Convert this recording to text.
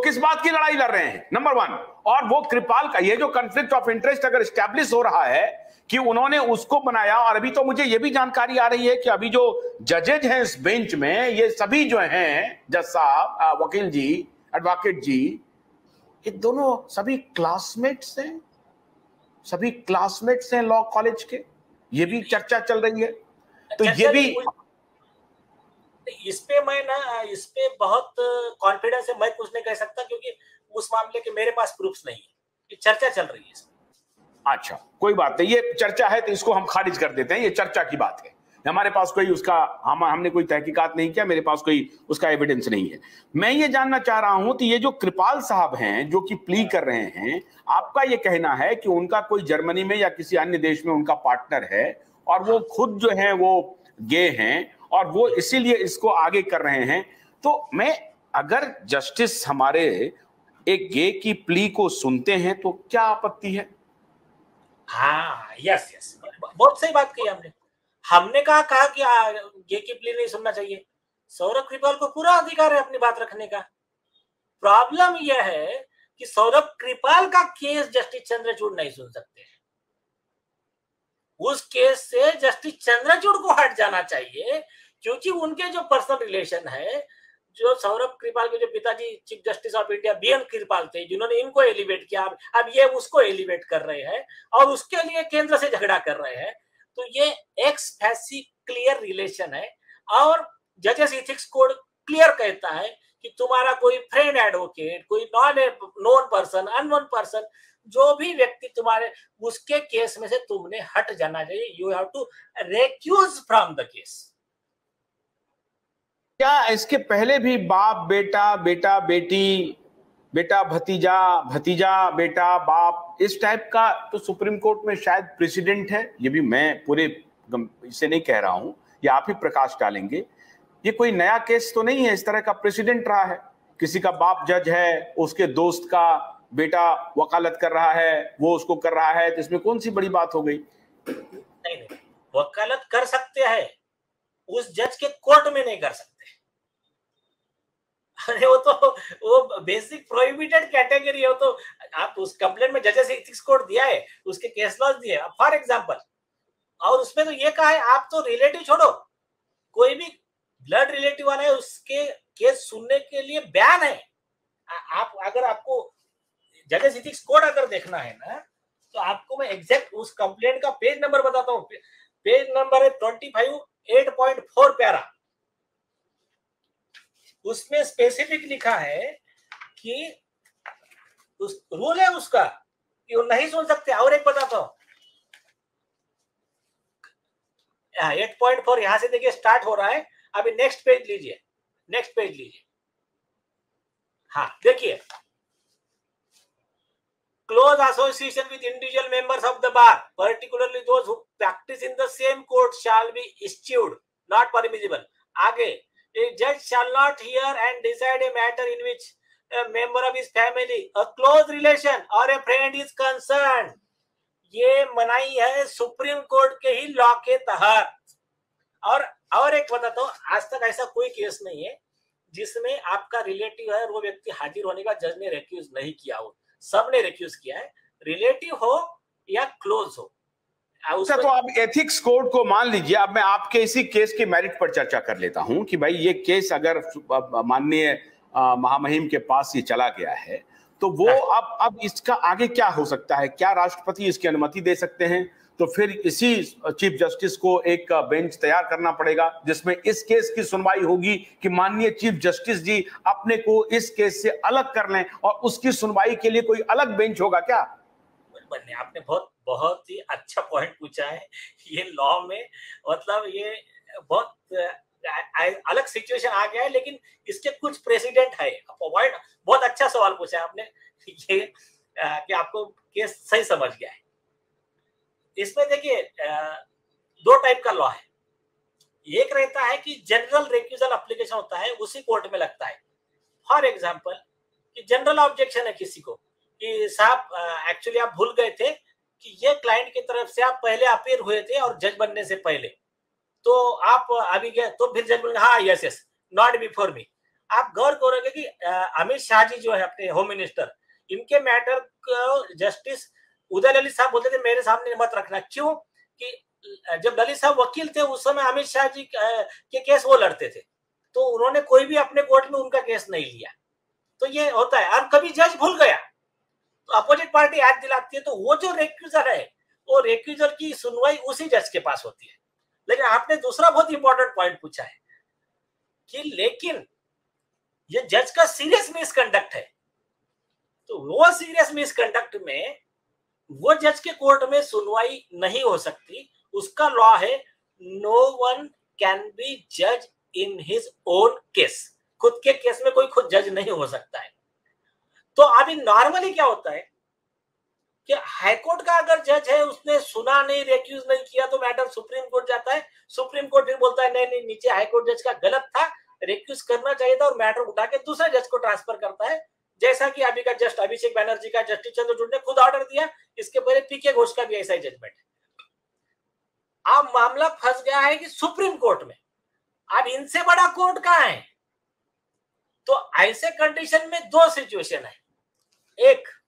किस बात की लड़ाई लड़ रहे हैं, नंबर वन। और वो कृपाल का ये जो कॉन्फ्लिक्ट ऑफ इंटरेस्ट अगर स्टैब्लिश हो रहा है कि उन्होंने उसको बनाया, और अभी तो मुझे ये भी जानकारी आ रही है कि अभी जो जजेज हैं इस बेंच में, ये सभी जो हैं जज साहब, वकील जी, एडवोकेट जी, ये दोनों सभी क्लासमेट्स हैं, सभी क्लासमेट्स हैं लॉ कॉलेज के। ये भी चर्चा चल रही है। तो ये भी इस पे बहुत कॉन्फिडेंस है, मैं कुछ नहीं कह सकता क्योंकि उस मामले के मेरे पास प्रूफ्स नहीं है। ये चर्चा चल रही है इसमें। अच्छा, कोई बात नहीं, ये चर्चा है तो इसको हम खारिज कर देते हैं, ये चर्चा की बात है। हमारे पास कोई उसका हमने कोई तहकीकात नहीं किया, मेरे पास कोई उसका एविडेंस नहीं है। मैं ये जानना चाह रहा हूं कि ये जो कृपाल साहब हैं जो कि प्ली कर रहे हैं, आपका ये कहना है कि उनका कोई जर्मनी में या किसी अन्य देश में उनका पार्टनर है और वो खुद जो है वो गे हैं और वो इसीलिए इसको आगे कर रहे हैं। तो मैं अगर जस्टिस हमारे एक गे की प्ली को सुनते हैं तो क्या आपत्ति है? हाँ, यस, बहुत सही बात कही हमने। हमने कहा कि गे की प्ली नहीं सुनना चाहिए। सौरभ कृपाल को पूरा अधिकार है अपनी बात रखने का। प्रॉब्लम यह है कि सौरभ कृपाल का केस जस्टिस चंद्रचूड़ नहीं सुन सकते। उस केस से जस्टिस चंद्रचूड़ को हट जाना चाहिए क्योंकि उनके जो पर्सनल रिलेशन है, जो सौरभ कृपाल के जो पिताजी chief justice of India BN Kirpal थे, जिन्होंने इनको एलिवेट किया, अब ये उसको एलिवेट कर रहे हैं और उसके लिए केंद्र से झगड़ा कर रहे हैं। तो ये एक्स फैसी क्लियर रिलेशन है और जजेस इथिक्स कोड क्लियर कहता है कि तुम्हारा कोई फ्रेंड एडवोकेट, कोई नॉन पर्सन, अननोन पर्सन, जो भी व्यक्ति तुम्हारे उसके केस में से तुमने हट जाना चाहिए। You have to recuse from the case. क्या इसके पहले भी बाप बेटा, बेटा बेटी, बेटा भतीजा, भतीजा बेटा बाप, इस टाइप का तो सुप्रीम कोर्ट में शायद प्रेसिडेंट है? ये भी मैं पूरे इसे नहीं कह रहा हूं, ये आप ही प्रकाश डालेंगे। ये कोई नया केस तो नहीं है, इस तरह का प्रेसिडेंट रहा है। किसी का बाप जज है, उसके दोस्त का बेटा वकालत कर रहा है, वो उसको कर रहा है, तो इसमें कौन सी बड़ी बात हो गई? नहीं, वकालत कर सकते हैं, उस जज के कोर्ट में नहीं कर सकते। अरे वो बेसिक प्रोहिबिटेड कैटेगरी है। वो तो आप उस कंप्लेंट में जजेस एथिक्स कोड दिया है, उसके केस लॉज दिए फॉर एग्जांपल, और उसमें तो ये कहा है आप तो रिलेटिव छोड़ो, कोई भी ब्लड रिलेटिव वाला है उसके केस सुनने के लिए बैन है। आप अगर आपको जजेस एथिक्स कोड अगर देखना है ना, तो आपको मैं एग्जैक्ट उस कंप्लेंट का पेज नंबर बताता हूँ। पेज नंबर है 25 8.4 प्यारा। उसमें स्पेसिफिक लिखा है कि उस रूल है उसका कि वो नहीं सुन सकते। और एक बताता हूं, 8.4 यहां से देखिए स्टार्ट हो रहा है। अभी नेक्स्ट पेज लीजिए, नेक्स्ट पेज लीजिए। हाँ देखिए, close association with individual members of the bar, particularly those who practice in the same court shall be issued, not permissible. आगे, a judge shall not hear and decide a matter in which a member of his family, a close relation or a friend is concerned। ये मनाही है supreme court के ही law के तहत। और एक बताता हूं, आज तक ऐसा कोई केस नहीं है जिसमें आपका रिलेटिव है और वो व्यक्ति हाजिर होने का जज ने रेक्यूज नहीं किया हो। सबने रेक्यूज किया है, रिलेटिव हो या क्लोज हो। अच्छा, तो आप एथिक्स कोड को मान लीजिए। अब मैं आपके इसी केस के मेरिट पर चर्चा कर लेता हूं कि भाई ये केस अगर माननीय महामहिम के पास ये चला गया है तो वो अब इसका आगे क्या हो सकता है? क्या राष्ट्रपति इसकी अनुमति दे सकते हैं? तो फिर इसी चीफ जस्टिस को एक बेंच तैयार करना पड़ेगा जिसमें इस केस की सुनवाई होगी कि माननीय चीफ जस्टिस जी अपने को इस केस से अलग कर लें, और उसकी सुनवाई के लिए कोई अलग बेंच होगा क्या? आपने बहुत ही अच्छा पॉइंट पूछा है। ये लॉ में मतलब ये बहुत अलग सिचुएशन आ गया है, लेकिन इसके कुछ प्रेसिडेंट है। बहुत अच्छा सवाल पूछा है आपने, ये कि आपको केस सही समझ गया है। इसमें देखिए दो टाइप का लॉ है। एक रहता है कि जनरल रेक्यूजल एप्लीकेशन होता है, उसी कोर्ट में लगता है। फॉर एग्जांपल कि जनरल ऑब्जेक्शन है किसी को कि साहब एक्चुअली आप भूल गए थे कि ये क्लाइंट की तरफ से आप पहले अपीयर हुए थे और जज बनने से पहले, तो आप अभी गए, तो फिर जज बोलेंगे हाँ यस नॉट बिफोर मी। आप गौर करोगे कि अमित शाह जी जो है अपने होम मिनिस्टर, इनके मैटर को जस्टिस उदय ललित साहब बोलते थे मेरे सामने मत रखना। क्यों? कि जब ललित साहब वकील थे उस समय अमित शाह जी के केस वो लड़ते थे, तो उन्होंने कोई भी अपने कोर्ट में उनका केस नहीं लिया। तो ये होता है। और कभी जज भूल गया तो अपोजिट पार्टी याद दिलाती है, तो वो जो रेक्यूजर है वो रेक्यूजर की सुनवाई उसी जज के पास होती है। लेकिन आपने दूसरा बहुत इंपॉर्टेंट पॉइंट पूछा है कि लेकिन ये जज का सीरियस मिसकंडक्ट है, तो वो सीरियस मिसकंडक्ट में वो जज के कोर्ट में सुनवाई नहीं हो सकती। उसका लॉ है नो वन कैन बी जज इन हिज ओन केस। खुद के केस में कोई खुद जज नहीं हो सकता है। तो अभी नॉर्मली क्या होता है कि हाईकोर्ट का अगर जज है उसने सुना नहीं, रेक्यूज नहीं किया, तो मैटर सुप्रीम कोर्ट जाता है। सुप्रीम कोर्ट फिर बोलता है नहीं नहीं नीचे हाईकोर्ट जज का गलत था, रेक्यूज करना चाहिए था, और मैटर उठा के दूसरे जज को ट्रांसफर करता है। जैसा कि अभी का जस्ट अभिषेक बैनर्जी का जस्टिस चंद्रचूड़ ने खुद ऑर्डर दिया। इसके पहले पीके घोष का भी ऐसा ही जजमेंट है। अब मामला फंस गया है कि सुप्रीम कोर्ट में, अब इनसे बड़ा कोर्ट कहां है? तो ऐसे कंडीशन में दो सिचुएशन है। एक,